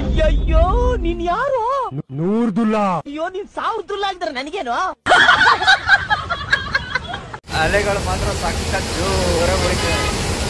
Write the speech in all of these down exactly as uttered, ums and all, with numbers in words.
ಅಯ್ಯಯ್ಯೋ ನೀನ್ ಯಾರು? ನೂರ್ದುಲ್ಲಾ. ಅಯ್ಯೋ ನೀನ್ ಸಾವಿರದುಲ್ಲಾ ಅಂದ್ರೆ ನನಗೇನು? ಅಲೆಗಳು ಮಾತ್ರ ಸಖತ್ ಜೋರ ಹೊಡಿತವೆ.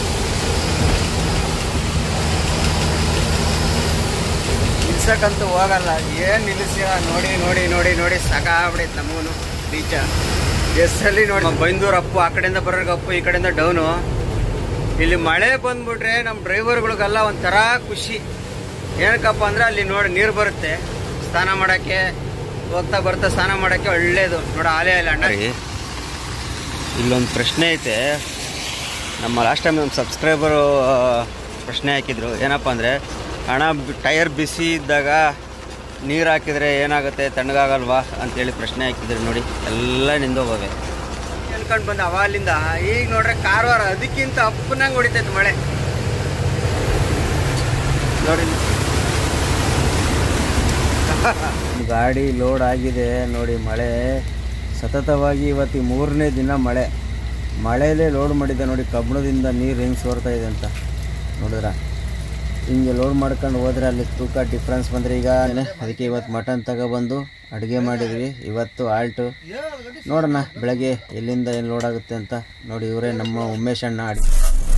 ನಿಲ್ಸಕ್ಕಂತೂ ಹೋಗಲ್ಲ, ಏನ್ ನಿಲ್ಲಿಸಿ ನೋಡಿ ನೋಡಿ ನೋಡಿ ನೋಡಿ ಸಾಕಾಗ್ಬಿಡೈತೆ ನಮಗೂ ಬೀಚ. ಎಸ್ಸಲ್ಲಿ ನೋಡಿ ಬೈಂದೂರು ಅಪ್ಪು, ಆ ಕಡೆಯಿಂದ ಬರೋರ್ಗೆ ಅಪ್ಪು, ಈ ಕಡೆಯಿಂದ ಡೌನು. ಇಲ್ಲಿ ಮಳೆ ಬಂದ್ಬಿಟ್ರೆ ನಮ್ಮ ಡ್ರೈವರ್ಗಳಿಗೆಲ್ಲ ಒಂಥರ ಖುಷಿ. ಏನಕ್ಕಪ್ಪ ಅಂದ್ರೆ ಅಲ್ಲಿ ನೋಡಿ ನೀರು ಬರುತ್ತೆ, ಸ್ನಾನ ಮಾಡೋಕ್ಕೆ ಹೋಗ್ತಾ ಬರ್ತಾ ಸ್ನಾನ ಮಾಡೋಕ್ಕೆ ಒಳ್ಳೇದು. ನೋಡಿ ಆಲೆ ಇಲ್ಲ ಅಣ್ಣ. ಇಲ್ಲೊಂದು ಪ್ರಶ್ನೆ ಐತೆ, ನಮ್ಮ ಲಾಸ್ಟ್ ಟೈಮ್ ನಮ್ಮ ಸಬ್ಸ್ಕ್ರೈಬರು ಪ್ರಶ್ನೆ ಹಾಕಿದ್ರು. ಏನಪ್ಪ ಅಂದರೆ, ಹಣ ಟೈರ್ ಬಿಸಿ ಇದ್ದಾಗ ನೀರು ಹಾಕಿದರೆ ಏನಾಗುತ್ತೆ, ತಣ್ಣಗಾಗಲ್ವಾ ಅಂತೇಳಿ ಪ್ರಶ್ನೆ ಹಾಕಿದ್ರು. ನೋಡಿ ಎಲ್ಲ ನಿಂದೋಗವೆ ಅನ್ಕೊಂಡು ಬಂದು ಅವಾಲಿಂದ ಈಗ ನೋಡ್ರೆ ಕಾರವಾರ ಅದಕ್ಕಿಂತ ಅಪ್ಪನಂಗೆ ಹೊಡಿತೈತೆ ಮಳೆ. ನೋಡಿ ಗಾಡಿ ಲೋಡ್ ಆಗಿದೆ ನೋಡಿ. ಮಳೆ ಸತತವಾಗಿ ಇವತ್ತು ಮೂರನೇ ದಿನ ಮಳೆ ಮಳೆಯಲ್ಲೇ ಲೋಡ್ ಮಾಡಿದ್ದೆ ನೋಡಿ. ಕಬ್ಬಣದಿಂದ ನೀರು ಹೆಂಗೆ ಸೋರ್ತಾ ಇದೆ ಅಂತ ನೋಡಿದ್ರ. ಹಿಂಗೆ ಲೋಡ್ ಮಾಡ್ಕೊಂಡು ಹೋದರೆ ಅಲ್ಲಿ ತೂಕ ಡಿಫ್ರೆನ್ಸ್ ಬಂದರೆ ಈಗ ಅದಕ್ಕೆ ಇವತ್ತು ಮಟನ್ ತಗೊಬಂದು ಅಡುಗೆ ಮಾಡಿದ್ವಿ. ಇವತ್ತು ಆಲ್ಟು ನೋಡೋಣ ಬೆಳಗ್ಗೆ ಎಲ್ಲಿಂದ ಏನು ಲೋಡ್ ಆಗುತ್ತೆ ಅಂತ. ನೋಡಿ ಇವರೇ ನಮ್ಮ ಉಮೇಶ್ ಅಣ್ಣ. ಅಡುಗೆ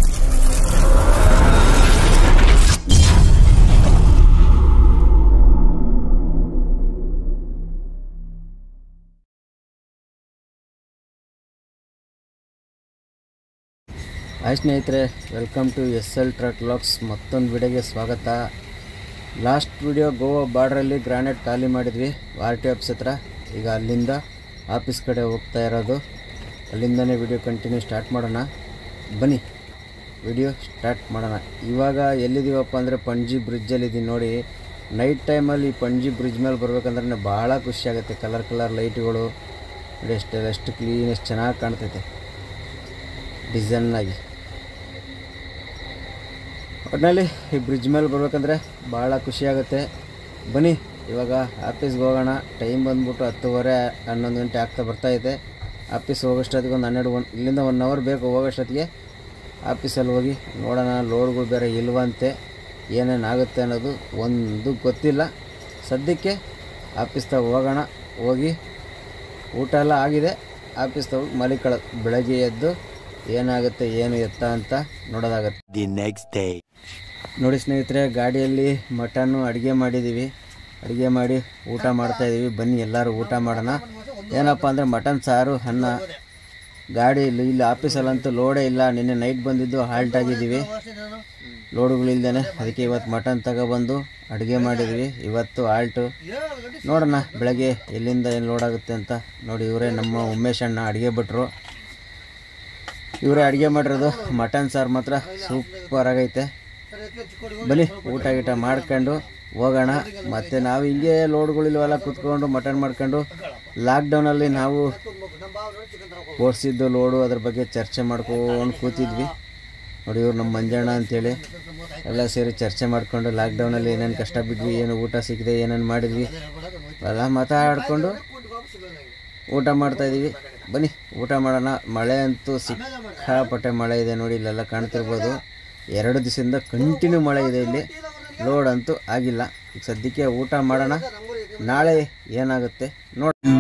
ಹಾಯ್ ಸ್ನೇಹಿತರೆ, welcome to S L truck vlogs. ಮತ್ತೊಂದು ವಿಡಿಯೋಗೆ ಸ್ವಾಗತ. ಲಾಸ್ಟ್ ವಿಡಿಯೋ ಗೋವಾ ಬಾರ್ಡ್ರಲ್ಲಿ ಗ್ರಾನೈಟ್ ಖಾಲಿ ಮಾಡಿದ್ವಿ ಆರ್ ಟಿ ಆಫೀಸ್ ಹತ್ರ. ಈಗ ಅಲ್ಲಿಂದ ಆಫೀಸ್ ಕಡೆ ಹೋಗ್ತಾ ಇರೋದು. ಅಲ್ಲಿಂದನೇ ವಿಡಿಯೋ ಕಂಟಿನ್ಯೂ ಸ್ಟಾರ್ಟ್ ಮಾಡೋಣ. ಬನ್ನಿ ವಿಡಿಯೋ ಸ್ಟಾರ್ಟ್ ಮಾಡೋಣ. ಇವಾಗ ಎಲ್ಲಿದ್ದೀವಪ್ಪ ಅಂದರೆ ಪಣಜಿ ಬ್ರಿಡ್ಜಲ್ಲಿದ್ದೀವಿ ನೋಡಿ. ನೈಟ್ ಟೈಮಲ್ಲಿ ಈ ಪಣಜಿ ಬ್ರಿಡ್ಜ್ ಮೇಲೆ ಬರ್ಬೇಕಂದ್ರೆ ಭಾಳ ಖುಷಿಯಾಗುತ್ತೆ. ಕಲರ್ ಕಲರ್ ಲೈಟ್ಗಳು ನೋಡಿ, ಎಷ್ಟು ಎಷ್ಟು ಕ್ಲೀನ್, ಎಷ್ಟು ಚೆನ್ನಾಗಿ ಕಾಣ್ತೈತೆ ಡಿಸೈನ್ನಾಗಿ. ಒಟ್ಟಿನಲ್ಲಿ ಈ ಬ್ರಿಡ್ಜ್ ಮೇಲೆ ಬರ್ಬೇಕಂದ್ರೆ ಭಾಳ ಖುಷಿಯಾಗುತ್ತೆ. ಬನ್ನಿ ಇವಾಗ ಆಫೀಸ್ಗೆ ಹೋಗೋಣ. ಟೈಮ್ ಬಂದ್ಬಿಟ್ಟು ಹತ್ತುವರೆ ಹನ್ನೊಂದು ಗಂಟೆ ಆಗ್ತಾ ಬರ್ತಾಯಿದೆ. ಆಫೀಸ್ ಹೋಗೋಷ್ಟೊತ್ತಿಗೆ ಒಂದು ಹನ್ನೆರಡು ಒಂದು ಇಲ್ಲಿಂದ ಒನ್ ಅವರ್ ಬೇಕು ಹೋಗೋಷ್ಟೊತ್ತಿಗೆ. ಆಫೀಸಲ್ಲಿ ಹೋಗಿ ನೋಡೋಣ, ಲೋಡ್ಗಳು ಬೇರೆ ಇಲ್ವಂತೆ, ಏನೇನಾಗುತ್ತೆ ಅನ್ನೋದು ಒಂದು ಗೊತ್ತಿಲ್ಲ. ಸದ್ಯಕ್ಕೆ ಆಫೀಸ್ದಾಗ ಹೋಗೋಣ. ಹೋಗಿ ಊಟ ಎಲ್ಲ ಆಗಿದೆ, ಆಫೀಸ್ದಾಗ ಮಲಿಕೊಳ್ಳೋದು. ಬೆಳಗ್ಗೆ ಎದ್ದು ಏನಾಗುತ್ತೆ ಏನು ಎತ್ತ ಅಂತ ನೋಡೋದಾಗತ್ತೆ. ದಿ ನೆಕ್ಸ್ಟ್ ಡೇ ನೋಡಿ ಸ್ನೇಹಿತರೆ, ಗಾಡಿಯಲ್ಲಿ ಮಟನ್ನು ಅಡುಗೆ ಮಾಡಿದ್ದೀವಿ. ಅಡುಗೆ ಮಾಡಿ ಊಟ ಮಾಡ್ತಾಯಿದ್ದೀವಿ. ಬನ್ನಿ ಎಲ್ಲರೂ ಊಟ ಮಾಡೋಣ. ಏನಪ್ಪ ಅಂದರೆ ಮಟನ್ ಸಾರು, ಅನ್ನ. ಗಾಡಿ ಇಲ್ಲಿ ಇಲ್ಲಿ ಆಫೀಸಲ್ಲಂತೂ ಲೋಡೇ ಇಲ್ಲ. ನಿನ್ನೆ ನೈಟ್ ಬಂದಿದ್ದು ಹಾಲ್ಟ್ ಆಗಿದ್ದೀವಿ, ಲೋಡುಗಳಿಲ್ದೇ. ಅದಕ್ಕೆ ಇವತ್ತು ಮಟನ್ ತಗೊಬಂದು ಅಡುಗೆ ಮಾಡಿದ್ವಿ. ಇವತ್ತು ಆಲ್ಟು ನೋಡೋಣ ಬೆಳಗ್ಗೆ ಎಲ್ಲಿಂದ ಏನು ಲೋಡ್ ಆಗುತ್ತೆ ಅಂತ. ನೋಡಿ ಇವರೇ ನಮ್ಮ ಉಮೇಶ್ ಅಣ್ಣ, ಅಡುಗೆ ಭಟ್ರು. ಇವರೇ ಅಡುಗೆ ಮಾಡಿರೋದು. ಮಟನ್ ಸಾರು ಮಾತ್ರ ಸೂಪರ್ ಆಗೈತೆ. ಬನ್ನಿ ಊಟ ಗೀಟ ಮಾಡ್ಕೊಂಡು ಹೋಗೋಣ. ಮತ್ತು ನಾವು ಹಿಂಗೆ ಲೋಡ್ಗಳಿಲ್ವಲ್ಲ, ಕೂತ್ಕೊಂಡು ಮಟನ್ ಮಾಡ್ಕೊಂಡು ಲಾಕ್ಡೌನಲ್ಲಿ ನಾವು ಓಡಿಸಿದ್ದು ಲೋಡು ಅದ್ರ ಬಗ್ಗೆ ಚರ್ಚೆ ಮಾಡ್ಕೊಂಡು ಕೂತಿದ್ವಿ. ನೋಡಿ ಇವ್ರು ನಮ್ಮ ಮಂಜಣ್ಣ ಅಂಥೇಳಿ ಎಲ್ಲ ಸೇರಿ ಚರ್ಚೆ ಮಾಡಿಕೊಂಡು ಲಾಕ್ಡೌನಲ್ಲಿ ಏನೇನು ಕಷ್ಟ ಬಿದ್ವಿ, ಏನು ಊಟ ಸಿಕ್ಕಿದೆ, ಏನೇನು ಮಾಡಿದ್ವಿ ಎಲ್ಲ ಮಾತಾಡಿಕೊಂಡು ಊಟ ಮಾಡ್ತಾಯಿದ್ದೀವಿ. ಬನ್ನಿ ಊಟ ಮಾಡೋಣ. ಮಳೆ ಅಂತೂ ಸಿಕ್ಕಾಪಟ್ಟೆ ಮಳೆ ಇದೆ ನೋಡಿ, ಇಲ್ಲೆಲ್ಲ ಕಾಣ್ತಿರ್ಬೋದು. ಎರಡು ದಿವಸದಿಂದ ಕಂಟಿನ್ಯೂ ಮಳೆ ಇದೆ ಇಲ್ಲಿ. ಲೋಡ್ ಅಂತೂ ಆಗಿಲ್ಲ. ಈಗ ಸದ್ಯಕ್ಕೆ ಊಟ ಮಾಡೋಣ, ನಾಳೆ ಏನಾಗುತ್ತೆ ನೋಡಿ.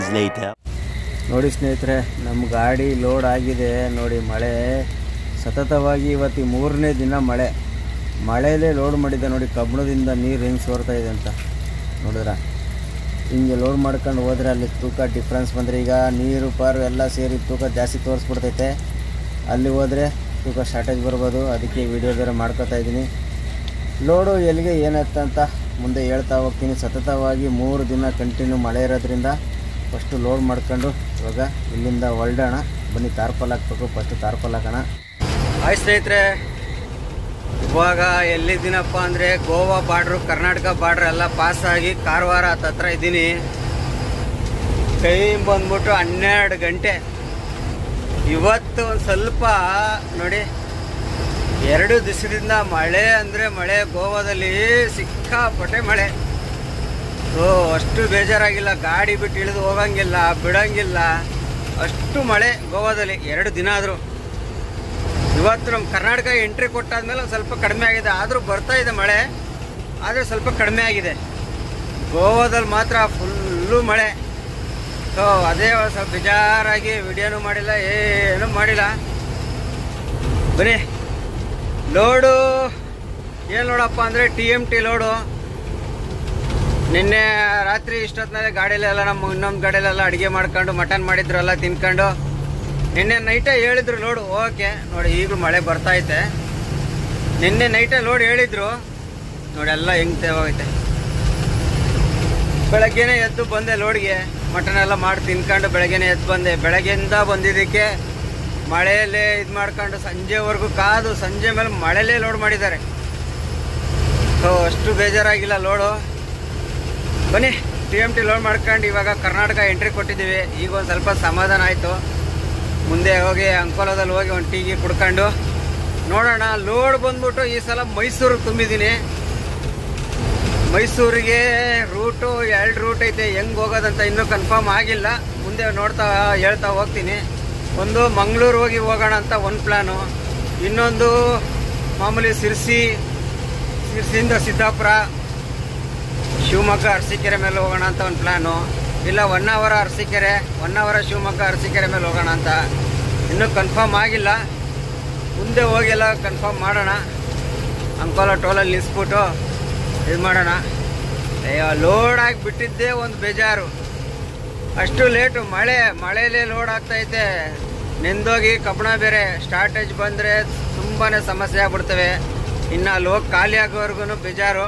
ನೋಡಿ ಸ್ನೇಹಿತರೆ, ನಮ್ಮ ಗಾಡಿ ಲೋಡ್ ಆಗಿದೆ ನೋಡಿ. ಮಳೆ ಸತತವಾಗಿ ಇವತ್ತು ಮೂರನೇ ದಿನ ಮಳೆ ಮಳೆಯಲ್ಲೇ ಲೋಡ್ ಮಾಡಿದ್ದೆ ನೋಡಿ. ಕಬ್ಬಣದಿಂದ ನೀರು ಹೆಂಗೆ ಸೋರ್ತಾ ಇದೆ ಅಂತ ನೋಡಿದ್ರ. ಹಿಂಗೆ ಲೋಡ್ ಮಾಡ್ಕೊಂಡು ಹೋದರೆ ಅಲ್ಲಿ ತೂಕ ಡಿಫ್ರೆನ್ಸ್ ಬಂದರೆ ಈಗ ನೀರು ಪಾರು ಎಲ್ಲ ಸೇರಿ ತೂಕ ಜಾಸ್ತಿ ತೋರಿಸ್ಬಿಡ್ತೈತೆ. ಅಲ್ಲಿ ಹೋದರೆ ತೂಕ ಶಾರ್ಟೇಜ್ ಬರ್ಬೋದು. ಅದಕ್ಕೆ ವಿಡಿಯೋ ಬೇರೆ ಮಾಡ್ಕೊತಾ ಇದ್ದೀನಿ. ಲೋಡು ಎಲ್ಲಿಗೆ ಏನತ್ತ ಅಂತ ಮುಂದೆ ಹೇಳ್ತಾ ಹೋಗ್ತೀನಿ. ಸತತವಾಗಿ ಮೂರು ದಿನ ಕಂಟಿನ್ಯೂ ಮಳೆ ಇರೋದ್ರಿಂದ ಫಸ್ಟು ಲೋಡ್ ಮಾಡ್ಕೊಂಡು ಇವಾಗ ಇಲ್ಲಿಂದ ಹೊರಡೋಣ. ಬನ್ನಿ ತಾರ್ಪಲ್ ಹಾಕ್ಬೇಕು, ಫಸ್ಟು ತಾರ್ಪಲ್ ಹಾಕೋಣ. ಹಾಯ್ ಸ್ನೇಹಿತರೆ, ಇವಾಗ ಎಲ್ಲಿದ್ದೀನಪ್ಪ ಅಂದರೆ ಗೋವಾ ಬಾರ್ಡ್ರು, ಕರ್ನಾಟಕ ಬಾರ್ಡ್ರ್ ಎಲ್ಲ ಪಾಸಾಗಿ ಕಾರವಾರ ಹತ್ರ ಇದ್ದೀನಿ. ಟೈಮ್ ಬಂದ್ಬಿಟ್ಟು ಹನ್ನೆರಡು ಗಂಟೆ. ಇವತ್ತು ಒಂದು ಸ್ವಲ್ಪ ನೋಡಿ, ಎರಡು ದಿವಸದಿಂದ ಮಳೆ ಅಂದರೆ ಮಳೆ. ಗೋವಾದಲ್ಲಿ ಸಿಕ್ಕಾಪಟ್ಟೆ ಮಳೆ. ಓ ಅಷ್ಟು ಬೇಜಾರಾಗಿಲ್ಲ. ಗಾಡಿ ಬಿಟ್ಟು ಇಳಿದು ಹೋಗಂಗಿಲ್ಲ, ಬಿಡೋಂಗಿಲ್ಲ, ಅಷ್ಟು ಮಳೆ ಗೋವಾದಲ್ಲಿ ಎರಡು ದಿನ ಆದರೂ. ಇವತ್ತು ನಮ್ಮ ಕರ್ನಾಟಕ ಎಂಟ್ರಿ ಕೊಟ್ಟಾದ್ಮೇಲೆ ಒಂದು ಸ್ವಲ್ಪ ಕಡಿಮೆ ಆಗಿದೆ, ಆದರೂ ಬರ್ತಾ ಇದೆ ಮಳೆ. ಆದರೆ ಸ್ವಲ್ಪ ಕಡಿಮೆ ಆಗಿದೆ. ಗೋವಾದಲ್ಲಿ ಮಾತ್ರ ಫುಲ್ಲು ಮಳೆ. ಸೊ ಅದೇ ಸ್ವಲ್ಪ ಬೇಜಾರಾಗಿ ವಿಡಿಯೋನು ಮಾಡಿಲ್ಲ, ಏನೂ ಮಾಡಿಲ್ಲ. ಬನ್ನಿ, ಲೋಡು ಏನು ನೋಡಪ್ಪ ಅಂದರೆ ಟಿ ಎಮ್ ಟಿ ಲೋಡು. ನಿನ್ನೆ ರಾತ್ರಿ ಇಷ್ಟೊತ್ತಿನಲ್ಲಿ ಗಾಡಿಯಲ್ಲೆಲ್ಲ ನಮ್ಮ ಇನ್ನೊಂದು ಗಾಡಿಯಲ್ಲೆಲ್ಲ ಅಡುಗೆ ಮಾಡ್ಕೊಂಡು ಮಟನ್ ಮಾಡಿದ್ರಲ್ಲ ತಿನ್ಕೊಂಡು ನಿನ್ನೆ ನೈಟೇ ಹೇಳಿದ್ರು ಲೋಡು ಓಕೆ. ನೋಡಿ ಈಗಲೂ ಮಳೆ ಬರ್ತೈತೆ. ನಿನ್ನೆ ನೈಟೇ ಲೋಡ್ ಹೇಳಿದ್ರು ನೋಡಿ, ಎಲ್ಲ ಹೆಂಗೆ ತೇವಾಗೈತೆ. ಬೆಳಗ್ಗೆನೇ ಎದ್ದು ಬಂದೆ ಲೋಡ್ಗೆ, ಮಟನ್ ಎಲ್ಲ ಮಾಡಿ ತಿನ್ಕೊಂಡು ಬೆಳಗ್ಗೆನೇ ಎದ್ದು ಬಂದೆ. ಬೆಳಗ್ಗೆಯಿಂದ ಬಂದಿದ್ದಕ್ಕೆ ಮಳೆಯಲ್ಲೇ ಇದು ಮಾಡ್ಕೊಂಡು ಸಂಜೆವರೆಗೂ ಕಾದು ಸಂಜೆ ಮೇಲೆ ಮಳೆಯಲ್ಲೇ ಲೋಡ್ ಮಾಡಿದ್ದಾರೆ. ಸೊ ಅಷ್ಟು ಬೇಜಾರಾಗಿಲ್ಲ ಲೋಡು. ಬನ್ನಿ, ಟಿ ಎಮ್ ಟಿ ಲೋಡ್ ಮಾಡ್ಕೊಂಡು ಇವಾಗ ಕರ್ನಾಟಕ ಎಂಟ್ರಿ ಕೊಟ್ಟಿದ್ದೀವಿ. ಈಗ ಒಂದು ಸ್ವಲ್ಪ ಸಮಾಧಾನ ಆಯಿತು. ಮುಂದೆ ಹೋಗಿ ಅಂಕೋಲಾದಲ್ಲಿ ಹೋಗಿ ಒಂದು ಟೀಗೆ ಕುಡ್ಕೊಂಡು ನೋಡೋಣ. ಲೋಡ್ ಬಂದ್ಬಿಟ್ಟು ಈ ಸಲ ಮೈಸೂರಿಗೆ ತುಂಬಿದ್ದೀನಿ. ಮೈಸೂರಿಗೆ ರೂಟು ಎರಡು ರೂಟ್ ಐತೆ, ಹೆಂಗೆ ಹೋಗೋದಂತ ಇನ್ನೂ ಕನ್ಫರ್ಮ್ ಆಗಿಲ್ಲ. ಮುಂದೆ ನೋಡ್ತಾ ಹೇಳ್ತಾ ಹೋಗ್ತೀನಿ. ಒಂದು ಮಂಗಳೂರು ಹೋಗಿ ಹೋಗೋಣ ಅಂತ ಒಂದು ಪ್ಲ್ಯಾನು, ಇನ್ನೊಂದು ಮಾಮೂಲಿ ಸಿರ್ಸಿ, ಸಿರ್ಸಿಯಿಂದ ಸಿದ್ದಾಪುರ, ಶಿವಮೊಗ್ಗ ಅರಸೀಕೆರೆ ಮೇಲೆ ಹೋಗೋಣ ಅಂತ ಒಂದು ಪ್ಲ್ಯಾನು, ಇಲ್ಲ ಒನ್ ಅವರ್ ಅರಸೀಕೆರೆ, ಒನ್ ಅವರ ಶಿವಮೊಗ್ಗ ಅರಸೀಕೆರೆ ಮೇಲೆ ಹೋಗೋಣ ಅಂತ ಇನ್ನೂ ಕನ್ಫರ್ಮ್ ಆಗಿಲ್ಲ. ಮುಂದೆ ಹೋಗೆಲ್ಲ ಕನ್ಫರ್ಮ್ ಮಾಡೋಣ. ಅಂಕೋಲಾ ಟೋಲಲ್ಲಿ ನಿಲ್ಲಿಸ್ಬಿಟ್ಟು ಇದು ಮಾಡೋಣ. ಲೋಡ್ ಆಗಿ ಬಿಟ್ಟಿದ್ದೇ ಒಂದು ಬೇಜಾರು, ಅಷ್ಟು ಲೇಟು. ಮಳೆ ಮಳೆಯಲ್ಲೇ ಲೋಡ್ ಆಗ್ತೈತೆ. ನೆಂದೋಗಿ ಕಬ್ಬಣ ಬೇರೆ ಸ್ಟಾರ್ಟೇಜ್ ಬಂದರೆ ತುಂಬಾ ಸಮಸ್ಯೆ ಆಗ್ಬಿಡ್ತವೆ. ಇನ್ನು ಅಲ್ಲಿ ಹೋಗಿ ಖಾಲಿ ಆಗೋವರೆಗೂ ಬೇಜಾರು.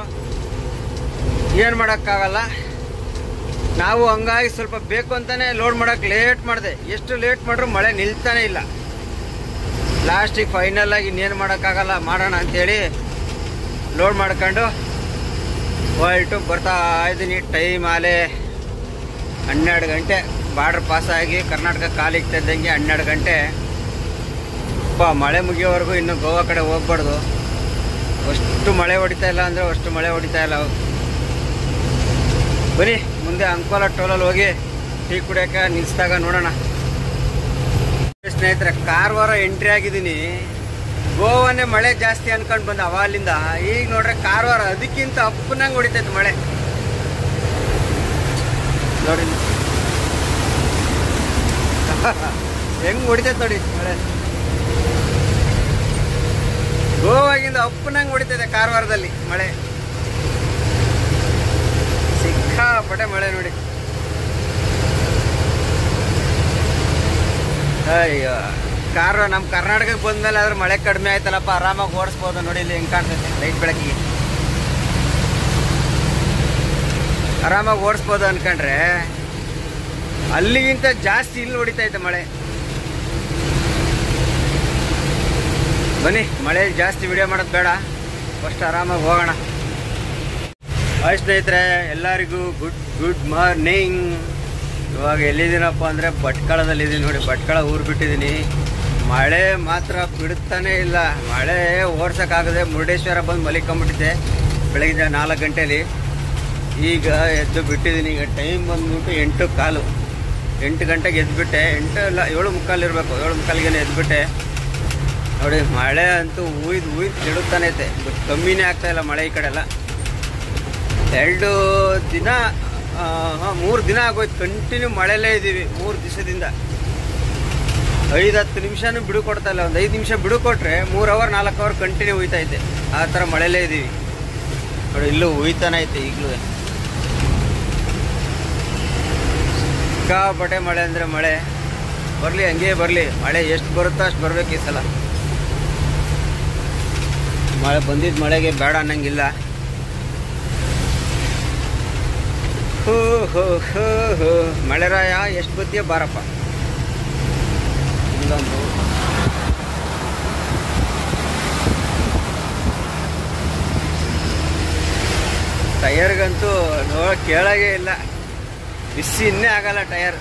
ಏನು ಮಾಡೋಕ್ಕಾಗಲ್ಲ. ನಾವು ಹಂಗಾಗಿ ಸ್ವಲ್ಪ ಬೇಕು ಅಂತಲೇ ಲೋಡ್ ಮಾಡೋಕ್ಕೆ ಲೇಟ್ ಮಾಡಿದೆ. ಎಷ್ಟು ಲೇಟ್ ಮಾಡ್ರೂ ಮಳೆ ನಿಲ್ತಾನೆ ಇಲ್ಲ. ಲಾಸ್ಟಿಗೆ ಫೈನಲಾಗಿ ಇನ್ನೇನು ಮಾಡೋಕ್ಕಾಗಲ್ಲ, ಮಾಡೋಣ ಅಂಥೇಳಿ ಲೋಡ್ ಮಾಡ್ಕೊಂಡು ಹೊರಟು ಬರ್ತಾ ಇದ್ದೀನಿ. ಟೈಮ್ ಆಲೆ ಹನ್ನೆರಡು ಗಂಟೆ. ಬಾರ್ಡ್ರ್ ಪಾಸಾಗಿ ಕರ್ನಾಟಕ ಕಾಲಿಗೆ ಇದ್ದಂಗೆ ಹನ್ನೆರಡು ಗಂಟೆ. ಅಪ್ಪ ಮಳೆ ಮುಗಿಯೋವರೆಗೂ ಇನ್ನು ಗೋವಾ ಕಡೆ ಹೋಗ್ಬಾರ್ದು. ಅಷ್ಟು ಮಳೆ ಹೊಡಿತಾ ಇಲ್ಲ ಅಂದರೆ ಅಷ್ಟು ಮಳೆ ಹೊಡಿತಾ ಇಲ್ಲ. ಬನ್ನಿ, ಮುಂದೆ ಅಂಕೋಲಾ ಟೋಲಲ್ಲಿ ಹೋಗಿ ಟೀ ಕುಡಿಯೋಕೆ ನಿಲ್ಲಿಸಿದಾಗ ನೋಡೋಣ. ಸ್ನೇಹಿತರೆ, ಕಾರವಾರ ಎಂಟ್ರಿ ಆಗಿದ್ದೀನಿ. ಗೋವಾನೇ ಮಳೆ ಜಾಸ್ತಿ ಅನ್ಕೊಂಡು ಬಂದ ಅವಾಲಿಂದ. ಈಗ ನೋಡ್ರೆ ಕಾರವಾರ ಅದಕ್ಕಿಂತ ಅಪ್ಪನಂಗೆ ಹೊಡಿತೈತೆ ಮಳೆ. ನೋಡಿ ಹೆಂಗೆ ಹೊಡಿತೈತೆ ನೋಡಿ ಮಳೆ. ಗೋವಾಗಿಂದ ಅಪ್ಪನಂಗೆ ಹೊಡಿತೈತೆ ಕಾರವಾರದಲ್ಲಿ ಮಳೆ. ಸಿಕ್ಕಾಪಟ್ಟೆ ಮಳೆ ನೋಡಿ. ಅಯ್ಯೋ, ಕಾರು ನಮ್ಮ ಕರ್ನಾಟಕಕ್ಕೆ ಬಂದ್ಮೇಲೆ ಆದ್ರೆ ಮಳೆ ಕಡಿಮೆ ಆಯ್ತಲ್ಲಪ್ಪ, ಆರಾಮಾಗಿ ಓಡಿಸ್ಬೋದು. ನೋಡಿ ಇಲ್ಲಿ ಹೆಂಗೆ ಕಾಣ್ತೈತೆ ಲೈಟ್ ಬೆಳಕಿಗೆ, ಆರಾಮಾಗಿ ಓಡಿಸ್ಬೋದು ಅನ್ಕೊಂಡ್ರೆ ಅಲ್ಲಿಗಿಂತ ಜಾಸ್ತಿ ಇಲ್ಲಿ ಹೊಡಿತೈತೆ ಮಳೆ. ಬನ್ನಿ, ಮಳೆ ಜಾಸ್ತಿ ವಿಡಿಯೋ ಮಾಡೋದು ಬೇಡ, ಫಸ್ಟ್ ಆರಾಮಾಗಿ ಹೋಗೋಣ. ಹಾಯ್ ಸ್ನೇಹಿತರೆ, ಎಲ್ಲರಿಗೂ ಗುಡ್ ಗುಡ್ ಮಾರ್ನಿಂಗ್. ಇವಾಗ ಎಲ್ಲಿದ್ದೀನಪ್ಪ ಅಂದರೆ ಭಟ್ಕಳದಲ್ಲಿದ್ದೀನಿ. ನೋಡಿ, ಭಟ್ಕಳ ಊರು ಬಿಟ್ಟಿದ್ದೀನಿ. ಮಳೆ ಮಾತ್ರ ಬಿಡುತ್ತಾನೆ ಇಲ್ಲ. ಮಳೆ ಓಡ್ಸೋಕ್ಕಾಗದೆ ಮುರುಡೇಶ್ವರ ಬಂದು ಮಲಿಕೊಂಬಿಟ್ಟಿದ್ದೆ ಬೆಳಗ್ಗೆ ನಾಲ್ಕು ಗಂಟೆಯಲ್ಲಿ. ಈಗ ಎದ್ದು ಬಿಟ್ಟಿದ್ದೀನಿ. ಈಗ ಟೈಮ್ ಬಂದ್ಬಿಟ್ಟು ಎಂಟು ಕಾಲು ಎಂಟು ಗಂಟೆಗೆ ಎದ್ದುಬಿಟ್ಟೆ. ಎಂಟು ಇಲ್ಲ ಏಳು ಮುಕ್ಕಾಲು ಇರಬೇಕು. ಏಳು ಮುಕ್ಕಾಲಿಗೆ ಎದ್ದುಬಿಟ್ಟೆ. ನೋಡಿ, ಮಳೆ ಅಂತೂ ಉಯ್ದು ಉಯ್ದು ಕೆಡುತ್ತಾನೆ ಐತೆ. ಕಮ್ಮಿನೇ ಆಗ್ತಾಯಿಲ್ಲ ಮಳೆ ಈ ಕಡೆ ಎಲ್ಲ. ಎರಡು ದಿನ ಹಾಂ ಮೂರು ದಿನ ಆಗೋಯ್ತು ಕಂಟಿನ್ಯೂ ಮಳೆಯಲ್ಲೇ ಇದ್ದೀವಿ. ಮೂರು ದಿವಸದಿಂದ ಐದು ಹತ್ತು ನಿಮಿಷನೂ ಬಿಡು ಕೊಡ್ತಾ ಇಲ್ಲ. ಒಂದು ಐದು ನಿಮಿಷ ಬಿಡು ಕೊಟ್ಟರೆ ಮೂರು ಅವರ್ ನಾಲ್ಕು ಅವರ್ ಕಂಟಿನ್ಯೂ ಉಯ್ತೈತೆ. ಆ ಥರ ಮಳೆಯಲ್ಲೇ ಇದ್ದೀವಿ. ನೋಡಿ, ಇಲ್ಲೂ ಉಯ್ತಾನೆ ಐತೆ ಈಗಲೂ. ಸಿಕ್ಕಾಪಟ್ಟೆ ಮಳೆ ಅಂದರೆ ಮಳೆ. ಬರಲಿ, ಹಂಗೇ ಬರಲಿ. ಮಳೆ ಎಷ್ಟು ಬರುತ್ತೋ ಅಷ್ಟು ಬರಬೇಕು ಈ ಸಲ. ಮಳೆ ಬಂದಿದ್ದ ಮಳೆಗೆ ಬೇಡ ಅನ್ನಂಗಿಲ್ಲ. ಹೋ ಹೋ ಹೋ ಹೋ ಮಳೆರಾಯ ಎಷ್ಟು ಬತ್ತೀಯ ಬಾರಪ್ಪ. ಇಲ್ಲೊಂದು ಟಯರ್ಗಂತೂ ನೋ ಕೇಳಾಗೇ ಇಲ್ಲ. ಬಿಸಿ ಇನ್ನೇ ಆಗಲ್ಲ ಟಯರ್.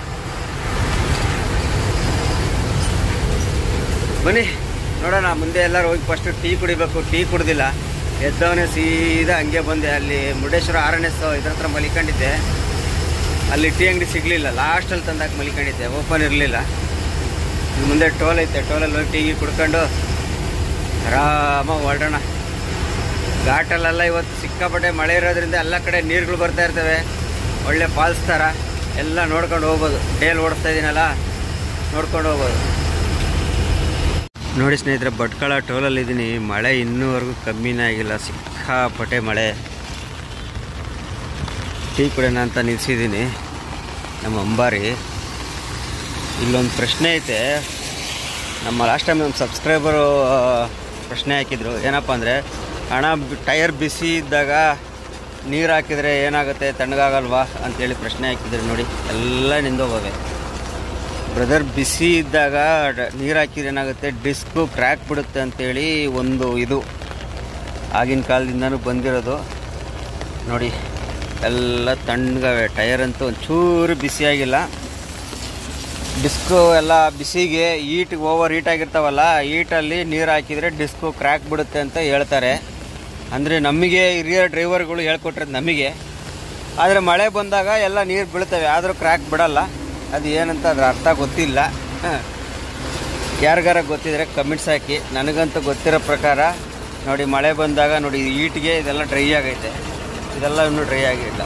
ಬನ್ನಿ ನೋಡೋಣ ಮುಂದೆ. ಎಲ್ಲರೂ ಹೋಗಿ ಫಸ್ಟು ಟೀ ಕುಡಿಬೇಕು. ಟೀ ಕುಡ್ದಿಲ್ಲ. ಎದ್ದವನೇ ಸೀದಾ ಹಂಗೆ ಬಂದೆ. ಅಲ್ಲಿ ಮುರುಡೇಶ್ವರ ಆರ್ ಎನ್ ಎಸ್ ಇದ್ರ ಹತ್ರ ಮಲಿಕೊಂಡಿದ್ದೆ. ಅಲ್ಲಿ ಟೀ ಅಂಗಡಿ ಸಿಗಲಿಲ್ಲ. ಲಾಸ್ಟಲ್ಲಿ ತಂದಾಕ ಮಲಿಕೊಂಡಿದ್ದೆ, ಓಪನ್ ಇರಲಿಲ್ಲ. ಮುಂದೆ ಟೋಲ್ ಐತೆ, ಟೋಲಲ್ಲಿ ಹೋಗಿ ಟೀಗಿ ಕುಡ್ಕೊಂಡು ಆರಾಮಾಗಿ ಹೊರಡೋಣ. ಘಾಟಲ್ಲೆಲ್ಲ ಇವತ್ತು ಸಿಕ್ಕಾಪಟ್ಟೆ ಮಳೆ ಇರೋದ್ರಿಂದ ಎಲ್ಲ ಕಡೆ ನೀರುಗಳು ಬರ್ತಾ ಇರ್ತವೆ. ಒಳ್ಳೆ ಫಾಲ್ಸ್ ಥರ ಎಲ್ಲ ನೋಡ್ಕೊಂಡು ಹೋಗ್ಬೋದು. ಡೇಲ್ ಓಡಿಸ್ತಾ ಇದ್ದೀನಲ್ಲ, ನೋಡ್ಕೊಂಡು ಹೋಗ್ಬೋದು. ನೋಡಿ ಸ್ನೇಹಿತರೆ, ಭಟ್ಕಳ ಟೋಲಲ್ಲಿದ್ದೀನಿ. ಮಳೆ ಇನ್ನೂವರೆಗೂ ಕಮ್ಮಿನೇ ಆಗಿಲ್ಲ, ಸಿಕ್ಕಾಪಟ್ಟೆ ಮಳೆ. ಟೀ ಕುಡಿಯೋಣ ಅಂತ ನಿಲ್ಸಿದ್ದೀನಿ ನಮ್ಮ ಅಂಬಾರಿ. ಇಲ್ಲೊಂದು ಪ್ರಶ್ನೆ ಐತೆ. ನಮ್ಮ ಲಾಸ್ಟ್ ಟೈಮ್ ನಮ್ಮ ಸಬ್ಸ್ಕ್ರೈಬರು ಪ್ರಶ್ನೆ ಹಾಕಿದ್ರು. ಏನಪ್ಪ ಅಂದರೆ, ಹಣ ಟೈರ್ ಬಿಸಿ ಇದ್ದಾಗ ನೀರು ಹಾಕಿದರೆ ಏನಾಗುತ್ತೆ, ತಣ್ಣಗಾಗಲ್ವಾ ಅಂತೇಳಿ ಪ್ರಶ್ನೆ ಹಾಕಿದ್ರು. ನೋಡಿ ಎಲ್ಲ ನಿಂದೋಗವೆ ಬ್ರದರ್. ಬಿಸಿ ಇದ್ದಾಗ ನೀರು ಹಾಕಿದ್ರೆ ಏನಾಗುತ್ತೆ, ಡಿಸ್ಕು ಕ್ರ್ಯಾಕ್ ಬಿಡುತ್ತೆ ಅಂತೇಳಿ ಒಂದು ಇದು ಆಗಿನ ಕಾಲದಿಂದನೂ ಬಂದಿರೋದು. ನೋಡಿ ಎಲ್ಲ ತಣ್ಣಗವೆ. ಟೈರ್ ಅಂತೂ ಒಂಚೂರು ಬಿಸಿಯಾಗಿಲ್ಲ. ಡಿಸ್ಕು ಎಲ್ಲ ಬಿಸಿಗೆ ಈಟಿಗೆ ಓವರ್ ಹೀಟ್ ಆಗಿರ್ತಾವಲ್ಲ, ಹೀಟಲ್ಲಿ ನೀರು ಹಾಕಿದರೆ ಡಿಸ್ಕು ಕ್ರ್ಯಾಕ್ ಬಿಡುತ್ತೆ ಅಂತ ಹೇಳ್ತಾರೆ. ಅಂದರೆ ನಮಗೆ ಹಿರಿಯ ಡ್ರೈವರ್ಗಳು ಹೇಳ್ಕೊಟ್ರದ್ದು ನಮಗೆ. ಆದರೆ ಮಳೆ ಬಂದಾಗ ಎಲ್ಲ ನೀರು ಬೀಳ್ತವೆ, ಆದರೂ ಕ್ರ್ಯಾಕ್ ಬಿಡಲ್ಲ. ಅದು ಏನಂತ ಅದ್ರ ಅರ್ಥ ಗೊತ್ತಿಲ್ಲ. ಯಾರಿಗಾರ ಗೊತ್ತಿದ್ರೆ ಕಮೆಂಟ್ಸ್ ಹಾಕಿ. ನನಗಂತೂ ಗೊತ್ತಿರೋ ಪ್ರಕಾರ ನೋಡಿ, ಮಳೆ ಬಂದಾಗ ನೋಡಿ ಈಟಿಗೆ ಇದೆಲ್ಲ ಡ್ರೈ ಆಗೈತೆ, ಇದೆಲ್ಲ ಇನ್ನೂ ಡ್ರೈ ಆಗಿಲ್ಲ.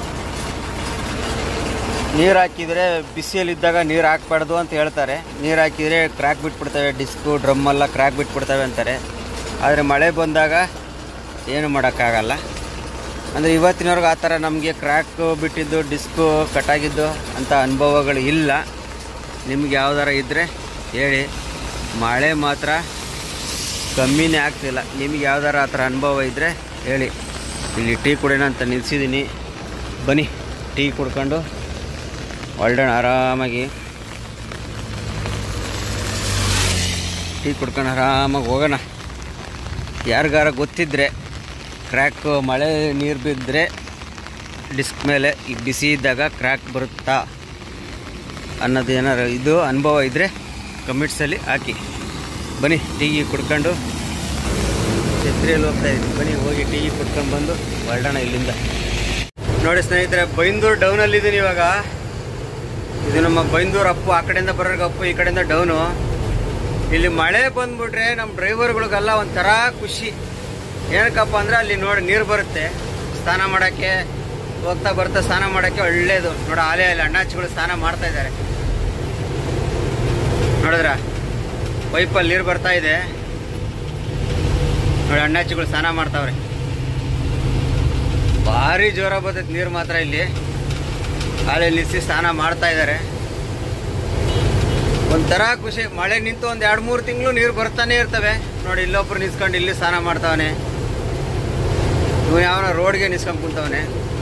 ನೀರು ಹಾಕಿದರೆ ಬಿಸಿಯಲ್ಲಿದ್ದಾಗ ನೀರು ಹಾಕ್ಬಾರ್ದು ಅಂತ ಹೇಳ್ತಾರೆ. ನೀರು ಹಾಕಿದರೆ ಕ್ರ್ಯಾಕ್ ಬಿಟ್ಬಿಡ್ತವೆ, ಡಿಸ್ಕು ಡ್ರಮ್ಮೆಲ್ಲ ಕ್ರ್ಯಾಕ್ ಬಿಟ್ಬಿಡ್ತವೆ ಅಂತಾರೆ. ಆದರೆ ಮಳೆ ಬಂದಾಗ ಏನು ಮಾಡೋಕ್ಕಾಗಲ್ಲ. ಅಂದರೆ ಇವತ್ತಿನವ್ರಿಗೆ ಆ ಥರ ನಮಗೆ ಕ್ರ್ಯಾಕ್ ಬಿಟ್ಟಿದ್ದು, ಡಿಸ್ಕು ಕಟ್ಟಾಗಿದ್ದು ಅಂಥ ಅನುಭವಗಳು ಇಲ್ಲ. ನಿಮ್ಗೆ ಯಾವ್ದಾರ ಇದ್ದರೆ ಹೇಳಿ. ಮಳೆ ಮಾತ್ರ ಕಮ್ಮಿನೇ ಆಗ್ತಿಲ್ಲ. ನಿಮ್ಗೆ ಯಾವ್ದಾರ ಆ ಥರ ಅನುಭವ ಇದ್ದರೆ ಹೇಳಿ. ಇಲ್ಲಿ ಟೀ ಕುಡಿಯೋಣ ಅಂತ ನಿಲ್ಸಿದ್ದೀನಿ. ಬನ್ನಿ ಟೀ ಕುಡ್ಕೊಂಡು ಹೊರಡೋಣ ಆರಾಮಾಗಿ. ಟೀ ಕುಡ್ಕೊಂಡು ಆರಾಮಾಗಿ ಹೋಗೋಣ. ಯಾರಿಗಾರ ಗೊತ್ತಿದ್ದರೆ, ಕ್ರ್ಯಾಕ್ ಮಳೆ ನೀರು ಬಿದ್ದರೆ ಡಿಸ್ಕ್ ಮೇಲೆ ಈ ಬಿಸಿ ಇದ್ದಾಗ ಕ್ರ್ಯಾಕ್ ಬರುತ್ತಾ ಅನ್ನೋದು ಏನಾರು ಇದು ಅನುಭವ ಇದ್ದರೆ ಕಮೆಂಟ್ಸಲ್ಲಿ ಹಾಕಿ. ಬನ್ನಿ ಟೀ ಕುಡ್ಕೊಂಡು ಛತ್ರಿಯಲ್ಲಿ ಹೋಗ್ತಾ ಇದ್ದೀನಿ. ಬನ್ನಿ ಹೋಗಿ ಟೀ ಕುಡ್ಕೊಂಡು ಬಂದು ಹೊರಡೋಣ ಇಲ್ಲಿಂದ. ನೋಡಿ ಸ್ನೇಹಿತರೆ, ಬೈಂದೂರು ಡೌನಲ್ಲಿದ್ದೀನಿ ಇವಾಗ. ಇದು ನಮ್ಮ ಬೈಂದೂರು ಅಪ್ಪು. ಆ ಕಡೆಯಿಂದ ಬರೋರ್ಗೆ ಅಪ್ಪು, ಈ ಕಡೆಯಿಂದ ಡೌನು. ಇಲ್ಲಿ ಮಳೆ ಬಂದ್ಬಿಟ್ರೆ ನಮ್ಮ ಡ್ರೈವರ್ಗಳಿಗೆಲ್ಲ ಒಂಥರ ಖುಷಿ. ಏನಕ್ಕಪ್ಪ ಅಂದರೆ ಅಲ್ಲಿ ನೋಡಿ ನೀರು ಬರುತ್ತೆ, ಸ್ನಾನ ಮಾಡೋಕ್ಕೆ ಹೋಗ್ತಾ ಬರ್ತಾ ಸ್ನಾನ ಮಾಡೋಕ್ಕೆ ಒಳ್ಳೆಯದು. ನೋಡಿ ಆಲೆ ಅಲ್ಲಿ ಅಣ್ಣಾಚಿಗಳು ಸ್ನಾನ ಮಾಡ್ತಾ ಇದ್ದಾರೆ. ನೋಡಿದ್ರ ಪೈಪಲ್ಲಿ ನೀರು ಬರ್ತಾ ಇದೆ. ನೋಡಿ ಅಣ್ಣಾಚಿಗಳು ಸ್ನಾನ ಮಾಡ್ತಾವ್ರೆ. ಭಾರಿ ಜೋರ ಬರ್ತೈತೆ ನೀರು ಮಾತ್ರ. ಇಲ್ಲಿ ಆಲೆ ನಿಲ್ಲಿಸಿ ಸ್ನಾನ ಮಾಡ್ತಾ ಇದ್ದಾರೆ. ಒಂಥರ ಖುಷಿ. ಮಳೆ ನಿಂತು ಒಂದು ಎರಡು ಮೂರು ತಿಂಗಳು ನೀರು ಬರ್ತಾನೆ ಇರ್ತವೆ. ನೋಡಿ ಇಲ್ಲೊಬ್ರು ನಿಲ್ಸ್ಕೊಂಡು ಇಲ್ಲಿ ಸ್ನಾನ ಮಾಡ್ತಾವನೆ. ಇವ್ ಯಾವನ ರೋಡ್ಗೆ ನಿಲ್ಸ್ಕೊಂಡು ಕುಂತವನೆ.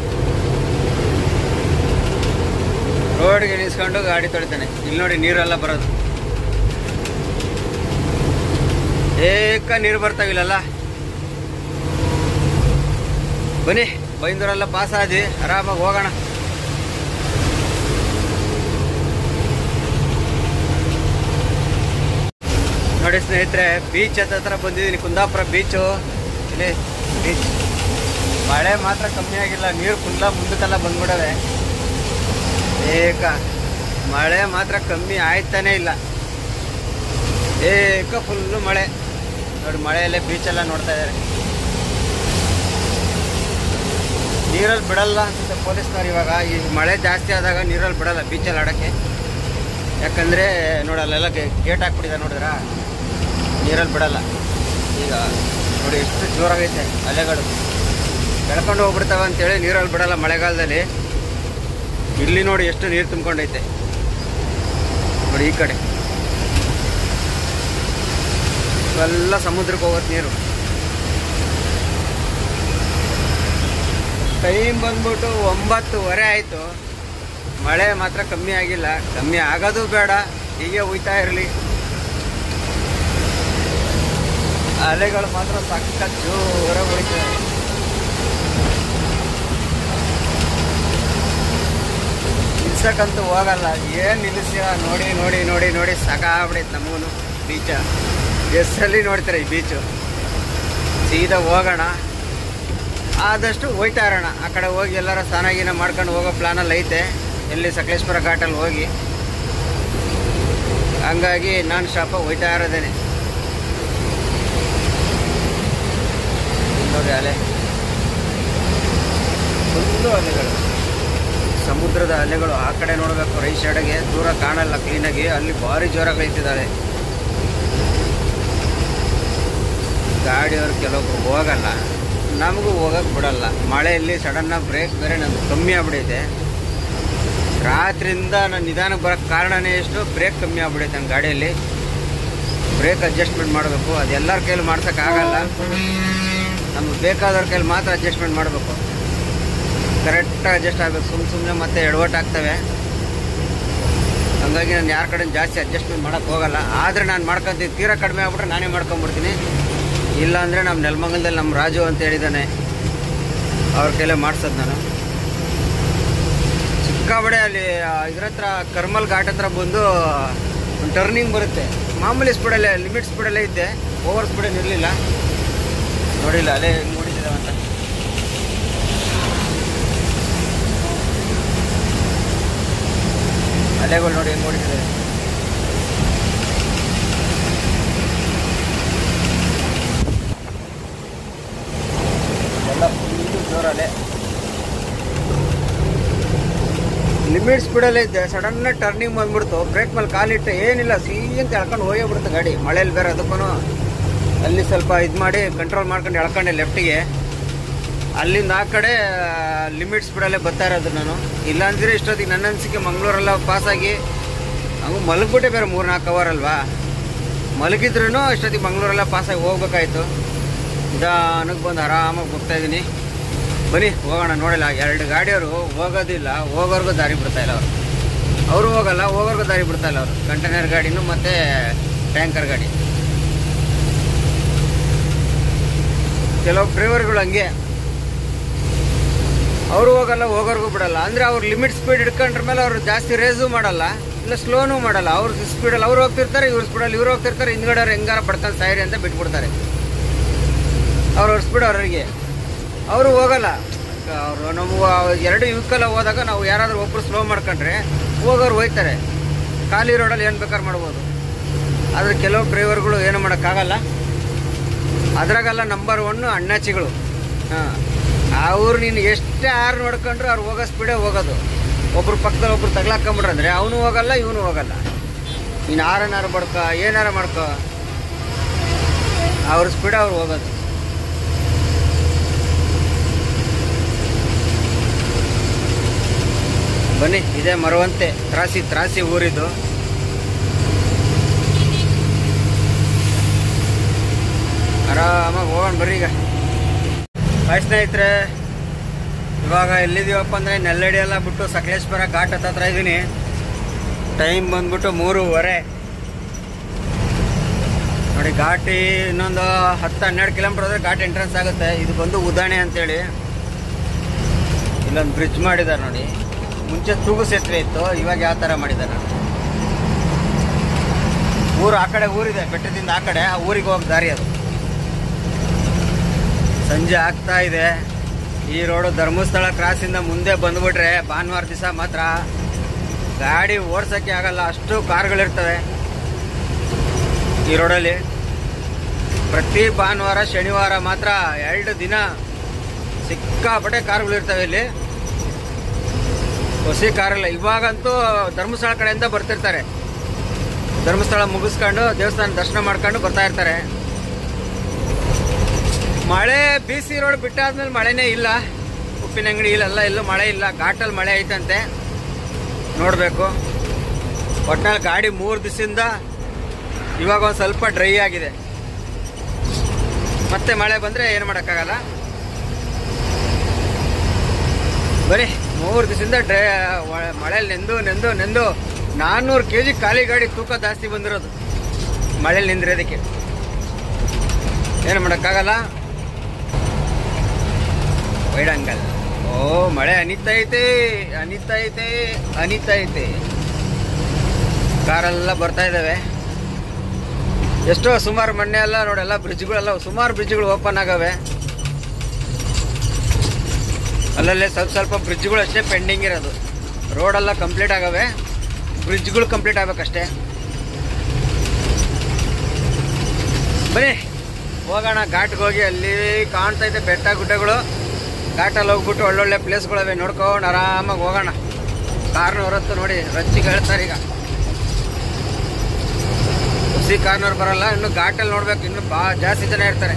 ರೋಡ್ಗೆ ನಿಲ್ಸ್ಕೊಂಡು ಗಾಡಿ ತೊಳಿತಾನೆ. ಇಲ್ಲಿ ನೋಡಿ ನೀರೆಲ್ಲ ಬರೋದು, ಏಕ ನೀರು ಬರ್ತಾವಿಲ್ಲಲ್ಲ. ಬನ್ನಿ ಬೈಂದೂರೆಲ್ಲ ಪಾಸ್ ಆದಿ ಆರಾಮಾಗಿ ಹೋಗೋಣ. ನೋಡಿ ಸ್ನೇಹಿತರೆ, ಬೀಚ್ ಹತ್ರ ಬಂದಿದ್ದೀನಿ. ಕುಂದಾಪುರ ಬೀಚು. ಇಲ್ಲಿ ಬೀಚ್ ಮಳೆ ಮಾತ್ರ ಕಮ್ಮಿ ಆಗಿಲ್ಲ. ನೀರು ಫುಲ್ಲ ಮುಂದಕ್ಕೆಲ್ಲ ಬಂದ್ಬಿಡವೆ. ಏಕ ಮಳೆ ಮಾತ್ರ ಕಮ್ಮಿ ಆಯ್ತಾನೆ ಇಲ್ಲ. ಏಕ ಫುಲ್ಲು ಮಳೆ. ನೋಡಿ ಮಳೆಯಲ್ಲೇ ಬೀಚೆಲ್ಲ ನೋಡ್ತಾ ಇದ್ದಾರೆ. ನೀರಲ್ಲಿ ಬಿಡಲ್ಲ ಅನ್ಸುತ್ತೆ ಪೊಲೀಸ್ನವ್ರು ಇವಾಗ. ಈ ಮಳೆ ಜಾಸ್ತಿ ಆದಾಗ ನೀರಲ್ಲಿ ಬಿಡಲ್ಲ ಬೀಚಲ್ಲಿ ಆಡೋಕ್ಕೆ. ಯಾಕಂದರೆ ನೋಡಿ ಅಲ್ಲೆಲ್ಲ ಗೇಟ್ ಹಾಕ್ಬಿಟ್ಟಿದ್ದಾರೆ. ನೋಡಿದ್ರ ನೀರಲ್ಲಿ ಬಿಡಲ್ಲ. ಈಗ ನೋಡಿ ಎಷ್ಟು ಜೋರಾಗೈತೆ ಅಲೆಗಳು, ಬೆಳ್ಕೊಂಡು ಹೋಗ್ಬಿಡ್ತಾವೆ ಅಂತೇಳಿ ನೀರಲ್ಲಿ ಬಿಡಲ್ಲ ಮಳೆಗಾಲದಲ್ಲಿ. ಇಲ್ಲಿ ನೋಡಿ ಎಷ್ಟು ನೀರು ತುಂಬ್ಕೊಂಡೈತೆ. ನೋಡಿ ಈ ಕಡೆ ಎಲ್ಲ ಸಮುದ್ರಕ್ಕೆ ಹೋಗೋದು ನೀರು. ಟೈಮ್ ಬಂದ್ಬಿಟ್ಟು ಒಂಬತ್ತುವರೆ ಆಯಿತು. ಮಳೆ ಮಾತ್ರ ಕಮ್ಮಿ ಆಗಿಲ್ಲ. ಕಮ್ಮಿ ಆಗೋದು ಬೇಡ, ಹೀಗೆ ಹೋಯ್ತಾ ಇರಲಿ. ಅಲೆಗಳು ಮಾತ್ರ ಸಖತ್ ಜೋರಾಗಿ ಹೊಡಿತವೆ. ನಿಲ್ಸಕ್ಕಂತೂ ಹೋಗಲ್ಲ. ಏನು ನಿಲ್ಲಿಸ್ತೀರ ನೋಡಿ ನೋಡಿ ನೋಡಿ ನೋಡಿ ಸಾಕಾಗ್ಬಿಡೈತೆ ನಮಗೂ ಬೀಚ. ಎಸ್ಸಲ್ಲಿ ನೋಡ್ತಾರೆ ಈ ಬೀಚು. ಸೀದಾ ಹೋಗೋಣ, ಆದಷ್ಟು ಹೋಯ್ತಾ ಇರೋಣ. ಆ ಕಡೆ ಹೋಗಿ ಎಲ್ಲರ ಸ್ನಾನ ಗೀನ ಮಾಡ್ಕೊಂಡು ಹೋಗೋ ಪ್ಲಾನಲ್ಲಿ ಐತೆ. ಎಲ್ಲಿ ಸಕಲೇಶ್ಪುರ ಘಾಟಲ್ಲಿ ಹೋಗಿ. ಹಂಗಾಗಿ ನಾನ್ ಸ್ಟಾಪ ಹೋಯ್ತಾ ಇರೋದೇನೆ. ನೋಡಿ ಅಲೆ ಅಲೆಗಳು, ಸಮುದ್ರದ ಅಲೆಗಳು. ಆ ಕಡೆ ನೋಡಬೇಕು, ರೈಟ್ ಸೈಡ್ಗೆ ದೂರ ಕಾಣಲ್ಲ ಕ್ಲೀನಾಗಿ, ಅಲ್ಲಿ ಭಾರಿ ಜೋರಾಗಿ ಐತಿದ್ದಾವೆ. ಗಾಡಿಯವ್ರು ಕೆಲವೊಬ್ರು ಹೋಗಲ್ಲ, ನಮಗೂ ಹೋಗಕ್ಕೆ ಬಿಡಲ್ಲ. ಮಳೆಯಲ್ಲಿ ಸಡನ್ನಾಗಿ ಬ್ರೇಕ್ ಬೇರೆ ನಮ್ಗೆ ಕಮ್ಮಿ ಆಗ್ಬಿಡೈತೆ. ರಾತ್ರಿಯಿಂದ ನಾನು ನಿಧಾನಕ್ಕೆ ಬರೋಕ್ಕೆ ಕಾರಣನೇ ಎಷ್ಟು, ಬ್ರೇಕ್ ಕಮ್ಮಿ ಆಗ್ಬಿಡೈತೆ ನಮ್ಮ ಗಾಡಿಯಲ್ಲಿ. ಬ್ರೇಕ್ ಅಡ್ಜಸ್ಟ್ಮೆಂಟ್ ಮಾಡಬೇಕು, ಅದು ಎಲ್ಲರ ಕೈಲಿ ಮಾಡ್ಸೋಕ್ಕಾಗಲ್ಲ. ನಮ್ಗೆ ಬೇಕಾದವ್ರ ಕೈಲಿ ಮಾತ್ರ ಅಡ್ಜಸ್ಟ್ಮೆಂಟ್ ಮಾಡಬೇಕು. ಕರೆಕ್ಟಾಗಿ ಅಡ್ಜಸ್ಟ್ ಆಗಬೇಕು, ಸುಮ್ಮನೆ ಸುಮ್ಮನೆ ಮತ್ತೆ ಎಡವಟ್ಟು ಆಗ್ತವೆ. ಹಾಗಾಗಿ ನಾನು ಯಾರ ಕಡೆ ಜಾಸ್ತಿ ಅಡ್ಜಸ್ಟ್ಮೆಂಟ್ ಮಾಡೋಕ್ಕೆ ಹೋಗಲ್ಲ. ಆದರೆ ನಾನು ಮಾಡ್ಕೊತೀನಿ, ತೀರಾ ಕಡಿಮೆ ಆಗ್ಬಿಟ್ರೆ ನಾನೇ ಮಾಡ್ಕೊಂಬಿಡ್ತೀನಿ. ಇಲ್ಲಾಂದರೆ ನಮ್ಮ ನೆಲಮಂಗಲದಲ್ಲಿ ನಮ್ಮ ರಾಜು ಅಂತ ಹೇಳಿದ್ದಾನೆ, ಅವ್ರ ಕೈಲೇ ಮಾಡ್ಸೋದು ನಾನು. ಸಿಕ್ಕಾಬಡೆ ಅಲ್ಲಿ ಇದ್ರ ಹತ್ರ ಕರ್ಮಲ್ ಘಾಟ್ ಹತ್ರ ಬಂದು ಒಂದು ಟರ್ನಿಂಗ್ ಬರುತ್ತೆ. ಮಾಮೂಲಿ ಸ್ಪೀಡಲ್ಲೇ, ಲಿಮಿಟ್ ಸ್ಪೀಡಲ್ಲೇ ಇದ್ದೆ, ಓವರ್ ಸ್ಪೀಡಲ್ಲಿ ಇರಲಿಲ್ಲ. ನೋಡಿಲ್ಲ ಅಲ್ಲೇ ಹೆಂಗೆ ನೋಡಿದ್ದಾವೆ ಅಂತ. ಅಲೆಗಳು ನೋಡಿ ಹೆಂಗೆ ನೋಡಿದ್ದಾರೆ. ಎಲ್ಲ ಫುಲ್ಲು ಜೋರಲ್ಲೇ, ಲಿಮಿಟ್ ಸ್ಪೀಡಲ್ಲೇ ಇದ್ದೆ. ಸಡನ್ನಾಗಿ ಟರ್ನಿಂಗ್ ಬಂದ್ಬಿಡ್ತು, ಬ್ರೇಕ್ ಮೇಲೆ ಕಾಲಿಟ್ಟು ಏನಿಲ್ಲ, ಸಿಹಿ ಅಂತ ಎಳ್ಕೊಂಡು ಹೋಗೇ ಬಿಡುತ್ತೆ ಗಾಡಿ. ಮಳೇಲಿ ಬೇರೆ ಅದಕ್ಕೂ ಅಲ್ಲಿ ಸ್ವಲ್ಪ ಇದು ಮಾಡಿ ಕಂಟ್ರೋಲ್ ಮಾಡ್ಕೊಂಡು ಎಳ್ಕೊಂಡೆ ಲೆಫ್ಟಿಗೆ. ಅಲ್ಲಿಂದ ಆ ಕಡೆ ಲಿಮಿಟ್ ಸ್ಪೀಡಲ್ಲೇ ಬರ್ತಾ ಇರೋದು ನಾನು. ಇಲ್ಲಾಂದ್ರೆ ಇಷ್ಟೊತ್ತಿಗೆ ನನ್ನ ಅನಿಸಿಕೆ ಮಂಗಳೂರೆಲ್ಲ ಪಾಸಾಗಿ ಹಂಗೆ ಮಲಗ್ಬಿಟ್ಟೆ, ಬೇರೆ ಮೂರು ನಾಲ್ಕು ಅವರ್ ಅಲ್ವಾ, ಮಲಗಿದ್ರೂ ಇಷ್ಟೊತ್ತಿಗೆ ಮಂಗಳೂರೆಲ್ಲ ಪಾಸಾಗಿ ಹೋಗ್ಬೇಕಾಯ್ತು. ನಿಧಾನಕ್ಕೆ ಬಂದು ಆರಾಮಾಗಿ ಹೋಗ್ತಾಯಿದ್ದೀನಿ. ಬನ್ನಿ ಹೋಗೋಣ. ನೋಡಿಲ್ಲ, ಎರಡು ಗಾಡಿಯವರು ಹೋಗೋದಿಲ್ಲ, ಹೋಗೋರ್ಗೂ ದಾರಿ ಬಿಡ್ತಾಯಿಲ್ಲ ಅವರು. ಅವರು ಹೋಗಲ್ಲ, ಹೋಗೋರ್ಗೂ ದಾರಿ ಬಿಡ್ತಾಯಿಲ್ಲ ಅವರು. ಕಂಟೈನರ್ ಗಾಡಿನೂ ಮತ್ತು ಟ್ಯಾಂಕರ್ ಗಾಡಿ. ಕೆಲವು ಡ್ರೈವರ್ಗಳು ಹಂಗೆ, ಅವರು ಹೋಗಲ್ಲ, ಹೋಗೋರ್ಗೂ ಬಿಡಲ್ಲ. ಅಂದರೆ ಅವ್ರು ಲಿಮಿಟ್ ಸ್ಪೀಡ್ ಹಿಡ್ಕೊಂಡ್ರ ಮೇಲೆ ಅವರು ಜಾಸ್ತಿ ರೇಸು ಮಾಡಲ್ಲ, ಇಲ್ಲ ಸ್ಲೋನೂ ಮಾಡಲ್ಲ. ಅವ್ರ ಸ್ಪೀಡಲ್ಲಿ ಅವ್ರು ಹೋಗ್ತಿರ್ತಾರೆ, ಇವ್ರ ಸ್ಪೀಡಲ್ಲಿ ಇವ್ರು ಹೋಗ್ತಿರ್ತಾರೆ. ಹಿಂದ್ಗಡೆ ಅವ್ರು ಹೆಂಗಾರ ಪಡ್ಕೊಂಡು ಸಾಯಿರಿ ಅಂತ ಬಿಟ್ಬಿಡ್ತಾರೆ. ಅವ್ರವ್ರ ಸ್ಪೀಡ್ ಅವ್ರಿಗೆ, ಅವರು ಹೋಗಲ್ಲ. ಅವರು ನಮಗೂ ಎರಡು ವೆಹಿಕಲ್ ಹೋದಾಗ ನಾವು ಯಾರಾದರೂ ಒಬ್ಬರು ಸ್ಲೋ ಮಾಡ್ಕೊಂಡ್ರೆ ಹೋಗೋರು ಹೋಯ್ತಾರೆ. ಖಾಲಿ ರೋಡಲ್ಲಿ ಏನು ಬೇಕಾದ್ರೆ ಮಾಡ್ಬೋದು. ಆದರೆ ಕೆಲವು ಡ್ರೈವರ್ಗಳು ಏನು ಮಾಡೋಕ್ಕಾಗಲ್ಲ. ಅದ್ರಾಗೆಲ್ಲ ನಂಬರ್ ಒನ್ನು ಅಣ್ಣಾಚಿಗಳು. ಹಾಂ, ಅವ್ರು ನೀನು ಎಷ್ಟೇ ಆರು ನೋಡ್ಕೊಂಡ್ರು ಅವ್ರು ಹೋಗೋ ಸ್ಪೀಡೇ ಹೋಗೋದು. ಒಬ್ರು ಪಕ್ಕದಲ್ಲಿ ಒಬ್ರು ತಗ್ಲಾಕೊಂಬಿಟ್ರೆ ಅಂದರೆ ಅವನು ಹೋಗಲ್ಲ, ಇವನು ಹೋಗಲ್ಲ. ನೀನು ಆರನಾರು ಬಡ್ಕೊ, ಏನಾರ ಮಾಡ್ಕೊ, ಅವ್ರ ಸ್ಪೀಡ್ ಅವ್ರು ಹೋಗೋದು. ಬನ್ನಿ, ಇದೇ ಮರವಂತೆ ತ್ರಾಸಿ ತ್ರಾಸಿ ಊರಿದ್ದು. ಆರಾಮಾಗಿ ಹೋಗೋಣ ಬರ್ರಿ. ಈಗ ಹಾಯ್ ಸ್ನೇಹಿತರೆ, ಇವಾಗ ಎಲ್ಲಿದ್ದೀವಪ್ಪ ಅಂದರೆ ನೆಲ್ಲಡಿ ಎಲ್ಲ ಬಿಟ್ಟು ಸಕಲೇಶ್ವರ ಘಾಟ್ ಹತ್ರ ಇದ್ದೀನಿ. ಟೈಮ್ ಬಂದ್ಬಿಟ್ಟು ಮೂರುವರೆ ನೋಡಿ. ಘಾಟಿ ಇನ್ನೊಂದು ಹತ್ತು ಹನ್ನೆರಡು ಕಿಲೋಮೀಟರ್ ಹೋದರೆ ಘಾಟ್ ಎಂಟ್ರೆನ್ಸ್ ಆಗುತ್ತೆ. ಇದು ಬಂದು ಉದಾಣೆ ಅಂತೇಳಿ ಇಲ್ಲೊಂದು ಬ್ರಿಡ್ಜ್ ಮಾಡಿದ್ದಾರೆ ನೋಡಿ. ಮುಂಚೆ ತೂಗು ಸೇತುವೆ ಇತ್ತು, ಇವಾಗ ಯಾವ ಥರ ಮಾಡಿದ್ದಾರೆ. ಊರು ಆ ಕಡೆ ಊರಿದೆ, ಬೆಟ್ಟದಿಂದ ಆ ಕಡೆ, ಆ ಊರಿಗೆ ಹೋಗಿ ದಾರಿ ಅದು. ಸಂಜೆ ಆಗ್ತಾ ಇದೆ. ಈ ರೋಡು ಧರ್ಮಸ್ಥಳ ಕ್ರಾಸಿಂದ ಮುಂದೆ ಬಂದುಬಿಟ್ರೆ ಭಾನುವಾರ ದಿವಸ ಮಾತ್ರ ಗಾಡಿ ಓಡ್ಸೋಕ್ಕೆ ಆಗಲ್ಲ, ಅಷ್ಟು ಕಾರ್ಗಳಿರ್ತವೆ ಈ ರೋಡಲ್ಲಿ. ಪ್ರತಿ ಭಾನುವಾರ ಶನಿವಾರ ಮಾತ್ರ ಎರಡು ದಿನ ಸಿಕ್ಕಾಪಟ್ಟೆ ಕಾರ್ಗಳಿರ್ತವೆ ಇಲ್ಲಿ. ಹೊಸ ಕಾರಲ್ಲ. ಇವಾಗಂತೂ ಧರ್ಮಸ್ಥಳ ಕಡೆಯಿಂದ ಬರ್ತಿರ್ತಾರೆ, ಧರ್ಮಸ್ಥಳ ಮುಗಿಸ್ಕೊಂಡು ದೇವಸ್ಥಾನ ದರ್ಶನ ಮಾಡ್ಕೊಂಡು ಬರ್ತಾ ಇರ್ತಾರೆ. ಮಳೆ ಬಿ ಸಿ ರೋಡ್ ಬಿಟ್ಟಾದ್ಮೇಲೆ ಮಳೆನೇ ಇಲ್ಲ. ಉಪ್ಪಿನಂಗಡಿ ಇಲ್ಲೆಲ್ಲ ಎಲ್ಲೂ ಮಳೆ ಇಲ್ಲ. ಘಾಟಲ್ಲಿ ಮಳೆ ಐತಂತೆ, ನೋಡಬೇಕು. ಒಟ್ನಲ್ಲಿ ಗಾಡಿ ಮೂರು ದಿವಸದಿಂದ ಇವಾಗ ಒಂದು ಸ್ವಲ್ಪ ಡ್ರೈ ಆಗಿದೆ. ಮತ್ತೆ ಮಳೆ ಬಂದರೆ ಏನು ಮಾಡೋಕ್ಕಾಗಲ್ಲ. ಬರೀ ಮೂರು ದಿವಸದಿಂದ ಡ್ರೈ ಮಳೆಯಲ್ಲಿ ನೆಂದು ನೆಂದು ನೆಂದು ನಾನ್ನೂರು ಕೆ ಜಿ ಖಾಲಿ ಗಾಡಿ ತೂಕ ಜಾಸ್ತಿ ಬಂದಿರೋದು ಮಳೇಲಿ ನಿಂದಿರೋದಕ್ಕೆ. ಏನು ಮಾಡೋಕ್ಕಾಗಲ್ಲ. ವೈಡಂಗಲ್ ಓ ಮಳೆ ಅನಿತೈತೆ ಅನಿತೈತೆ ಅನಿತೈತೆ. ಕಾರೆಲ್ಲ ಬರ್ತಾ ಇದ್ದಾವೆ. ಎಷ್ಟೋ ಸುಮಾರು ಮೊನ್ನೆ ಎಲ್ಲ ನೋಡೆಲ್ಲ ಬ್ರಿಡ್ಜ್ಗಳೆಲ್ಲ ಸುಮಾರು ಬ್ರಿಡ್ಜ್ಗಳು ಓಪನ್ ಆಗವೆ. ಅಲ್ಲಲ್ಲೇ ಸ್ವಲ್ಪ ಸ್ವಲ್ಪ ಬ್ರಿಡ್ಜ್ಗಳು ಅಷ್ಟೇ ಪೆಂಡಿಂಗ್ ಇರೋದು. ರೋಡೆಲ್ಲ ಕಂಪ್ಲೀಟ್ ಆಗವೆ, ಬ್ರಿಡ್ಜ್ಗಳು ಕಂಪ್ಲೀಟ್ ಆಗಬೇಕಷ್ಟೇ. ಬನ್ನಿ ಹೋಗೋಣ ಘಾಟ್ಗೆ ಹೋಗಿ. ಅಲ್ಲಿ ಕಾಣ್ತೈತೆ ಬೆಟ್ಟ ಗುಡ್ಡಗಳು. ಘಾಟಲ್ಲಿ ಹೋಗ್ಬಿಟ್ಟು ಒಳ್ಳೊಳ್ಳೆ ಪ್ಲೇಸ್ಗಳಿವೆ ನೋಡ್ಕೊಂಡು ಆರಾಮಾಗಿ ಹೋಗೋಣ. ಕಾರ್ನವ್ರ ಹೊತ್ತು ನೋಡಿ ರಚ್ಚಿಗೆ ಹೇಳ್ತಾರೆ ಈಗ. ಹುಸಿ ಕಾರ್ನವ್ರು ಬರಲ್ಲ, ಇನ್ನು ಘಾಟಲ್ಲಿ ನೋಡ್ಬೇಕು, ಇನ್ನು ಬಾ ಜಾಸ್ತಿ ಜನ ಇರ್ತಾರೆ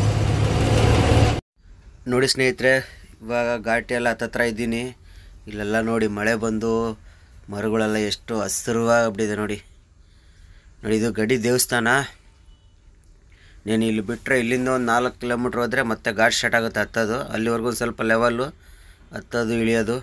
ನೋಡಿ ಸ್ನೇಹಿತರೆ. ಇವಾಗ ಘಾಟಿ ಎಲ್ಲ ಹತ್ತತ್ರ ಇದ್ದೀನಿ. ಇಲ್ಲೆಲ್ಲ ನೋಡಿ ಮಳೆ ಬಂದು ಮರಗಳೆಲ್ಲ ಎಷ್ಟು ಹಸಿರುವಾಗ್ಬಿಟ್ಟಿದೆ ನೋಡಿ. ನೋಡಿ ಇದು ಗಡಿ ದೇವಸ್ಥಾನ. నేను ಇಲ್ಲಿ ಬಿಟ್ಟರೆ ಇಲ್ಲಿಂದ ಒಂದು ನಾಲ್ಕು ಕಿಲೋಮೀಟ್ರ್ ಹೋದರೆ ಮತ್ತೆ ಘಾಟ್ ಸ್ಟಾರ್ಟ್ ಆಗುತ್ತೆ ಹತ್ತೋದು. ಅಲ್ಲಿವರೆಗೂ ಒಂದು ಸ್ವಲ್ಪ ಲೆವೆಲ್ಲು ಹತ್ತೋದು ಇಳಿಯೋದು.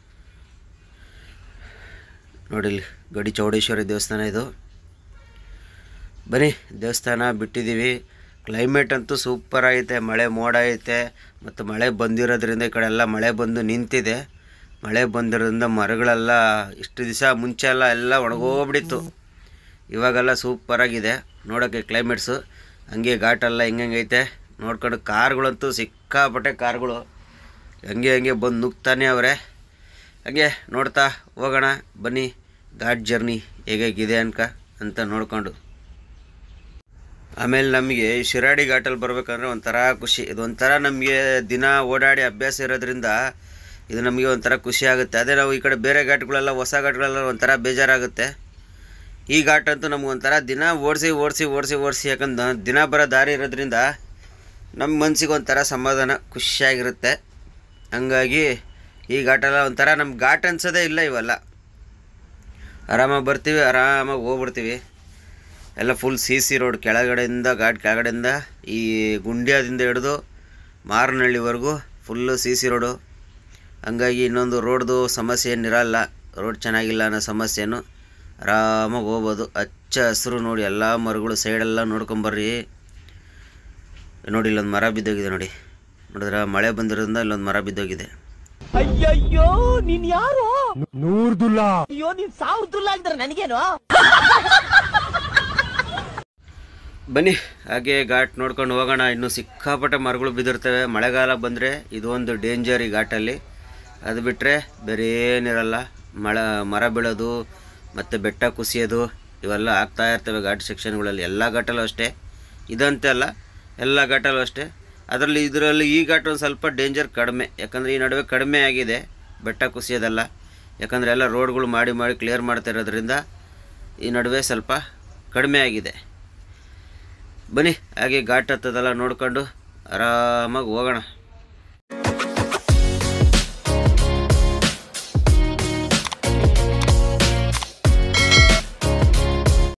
ನೋಡಿ ಇಲ್ಲಿ ಗಡಿ ಚೌಡೇಶ್ವರಿ ದೇವಸ್ಥಾನ ಇದು. ಬನ್ನಿ ದೇವಸ್ಥಾನ ಬಿಟ್ಟಿದ್ದೀವಿ. ಕ್ಲೈಮೇಟ್ ಅಂತೂ ಸೂಪರ್ ಆಗೈತೆ, ಮಳೆ ಮೋಡ ಐತೆ ಮತ್ತು ಮಳೆ ಬಂದಿರೋದ್ರಿಂದ ಈ ಕಡೆ ಎಲ್ಲ ಮಳೆ ಬಂದು ನಿಂತಿದೆ. ಮಳೆ ಬಂದಿರೋದ್ರಿಂದ ಮರಗಳೆಲ್ಲ ಇಷ್ಟು ದಿವಸ ಮುಂಚೆ ಎಲ್ಲ ಎಲ್ಲ ಒಣಗೋಗ್ಬಿಟ್ಟಿತ್ತು. ಇವಾಗೆಲ್ಲ ಸೂಪರಾಗಿದೆ ನೋಡೋಕ್ಕೆ ಕ್ಲೈಮೇಟ್ಸು. ಹಂಗೆ ಘಾಟೆಲ್ಲ ಹೆಂಗೈತೆ ನೋಡ್ಕೊಂಡು ಕಾರ್ಗಳಂತೂ ಸಿಕ್ಕಾಪಟ್ಟೆ ಕಾರ್ಗಳು ಹಂಗೆ ಹಂಗೆ ಬಂದು ನುಗ್ತಾನೆ ಅವರೇ. ಹಾಗೆ ನೋಡ್ತಾ ಹೋಗೋಣ ಬನ್ನಿ ಘಾಟ್ ಜರ್ನಿ ಹೇಗೇಗಿದೆ ಅನ್ಕ ಅಂತ ನೋಡಿಕೊಂಡು. ಆಮೇಲೆ ನಮಗೆ ಶಿರಾಡಿ ಘಾಟಲ್ಲಿ ಬರಬೇಕಂದ್ರೆ ಒಂಥರ ಖುಷಿ. ಇದೊಂಥರ ನಮಗೆ ದಿನ ಓಡಾಡಿ ಅಭ್ಯಾಸ ಇರೋದ್ರಿಂದ ಇದು ನಮಗೆ ಒಂಥರ ಖುಷಿ ಆಗುತ್ತೆ. ಅದೇ ನಾವು ಈ ಕಡೆ ಬೇರೆ ಘಾಟ್ಗಳೆಲ್ಲ ಹೊಸ ಘಾಟ್ಗಳೆಲ್ಲ ಒಂಥರ ಬೇಜಾರಾಗುತ್ತೆ. ಈ ಘಾಟ್ ಅಂತೂ ನಮಗೊಂಥರ ದಿನ ಓಡಿಸಿ ಓಡಿಸಿ ಓಡಿಸಿ ಓಡಿಸಿ ಯಾಕಂದ್ರೆ ದಿನ ಬರೋ ದಾರಿ ಇರೋದ್ರಿಂದ ನಮ್ಮ ಮನಸ್ಸಿಗೆ ಒಂಥರ ಸಮಾಧಾನ ಖುಷಿಯಾಗಿರುತ್ತೆ. ಹಂಗಾಗಿ ಈ ಘಾಟೆಲ್ಲ ಒಂಥರ ನಮ್ಮ ಘಾಟ್ ಅನ್ಸೋದೇ ಇಲ್ಲ. ಇವೆಲ್ಲ ಆರಾಮಾಗಿ ಬರ್ತೀವಿ, ಆರಾಮಾಗಿ ಹೋಗ್ಬಿಡ್ತೀವಿ. ಎಲ್ಲ ಫುಲ್ ಸಿ ಸಿ ರೋಡ್ ಕೆಳಗಡೆಯಿಂದ ಘಾಟ್ ಕೆಳಗಡೆಯಿಂದ ಈ ಗುಂಡ್ಯಾದಿಂದ ಹಿಡಿದು ಮಾರನಹಳ್ಳಿವರೆಗೂ ಫುಲ್ಲು ಸಿ ಸಿ ರೋಡು. ಹಂಗಾಗಿ ಇನ್ನೊಂದು ರೋಡ್ದು ಸಮಸ್ಯೆ ಏನಿರಲ್ಲ, ರೋಡ್ ಚೆನ್ನಾಗಿಲ್ಲ ಅನ್ನೋ ಸಮಸ್ಯೆನೂ ಆರಾಮಾಗಿ ಹೋಗ್ಬೋದು. ಹಚ್ಚ ಹಸಿರು ನೋಡಿ ಎಲ್ಲ ಮರಗಳು ಸೈಡೆಲ್ಲ ನೋಡ್ಕೊಂಬರ್ರಿ. ನೋಡಿ ಇಲ್ಲೊಂದು ಮರ ಬಿದ್ದೋಗಿದೆ ನೋಡಿ, ನೋಡಿದ್ರೆ ಮಳೆ ಬಂದಿರೋದ್ರಿಂದ ಇಲ್ಲೊಂದು ಮರ ಬಿದ್ದೋಗಿದೆ. ಅಯ್ಯಯ್ಯೋ ನೀನ್ ಯಾರು? ನೂರ್ದುಲ್ಲಾ. ಅಯ್ಯೋ ನೀನ್ ಸಾವಿರ ದುಲ್ಲ ಆಗಿದ್ರೆ ನನಗೇನು? ಬನ್ನಿ ಹಾಗೆ ಘಾಟ್ ನೋಡ್ಕೊಂಡು ಹೋಗೋಣ. ಇನ್ನು ಸಿಕ್ಕಾಪಟ್ಟೆ ಮರಗಳು ಬಿದ್ದಿರ್ತವೆ. ಮಳೆಗಾಲ ಬಂದರೆ ಇದು ಒಂದು ಡೇಂಜರ್ ಈ ಘಾಟಲ್ಲಿ. ಅದು ಬಿಟ್ಟರೆ ಬೇರೆ ಏನಿರಲ್ಲ. ಮಳೆ ಮರ ಬೀಳೋದು ಮತ್ತು ಬೆಟ್ಟ ಕುಸಿಯೋದು ಇವೆಲ್ಲ ಆಗ್ತಾ ಇರ್ತವೆ ಘಾಟ್ ಸೆಕ್ಷನ್ಗಳಲ್ಲಿ. ಎಲ್ಲ ಘಾಟಲ್ಲೂ ಅಷ್ಟೇ, ಇದಂತೆ ಅಲ್ಲ ಎಲ್ಲ ಘಾಟಲ್ಲೂ ಅಷ್ಟೇ. ಅದರಲ್ಲಿ ಇದರಲ್ಲಿ ಈ ಘಾಟ್ ಒಂದು ಸ್ವಲ್ಪ ಡೇಂಜರ್ ಕಡಿಮೆ, ಯಾಕಂದರೆ ಈ ನಡುವೆ ಕಡಿಮೆ ಆಗಿದೆ ಬೆಟ್ಟ ಕುಸಿಯೋದೆಲ್ಲ. ಯಾಕಂದರೆ ಎಲ್ಲ ರೋಡ್ಗಳು ಮಾಡಿ ಮಾಡಿ ಕ್ಲಿಯರ್ ಮಾಡ್ತಾ ಇರೋದ್ರಿಂದ ಈ ನಡುವೆ ಸ್ವಲ್ಪ ಕಡಿಮೆ ಆಗಿದೆ. ಬನ್ನಿ ಹಾಗೆ ಘಾಟ್ ಹತ್ತದೆಲ್ಲ ನೋಡ್ಕೊಂಡು ಆರಾಮಾಗಿ ಹೋಗೋಣ.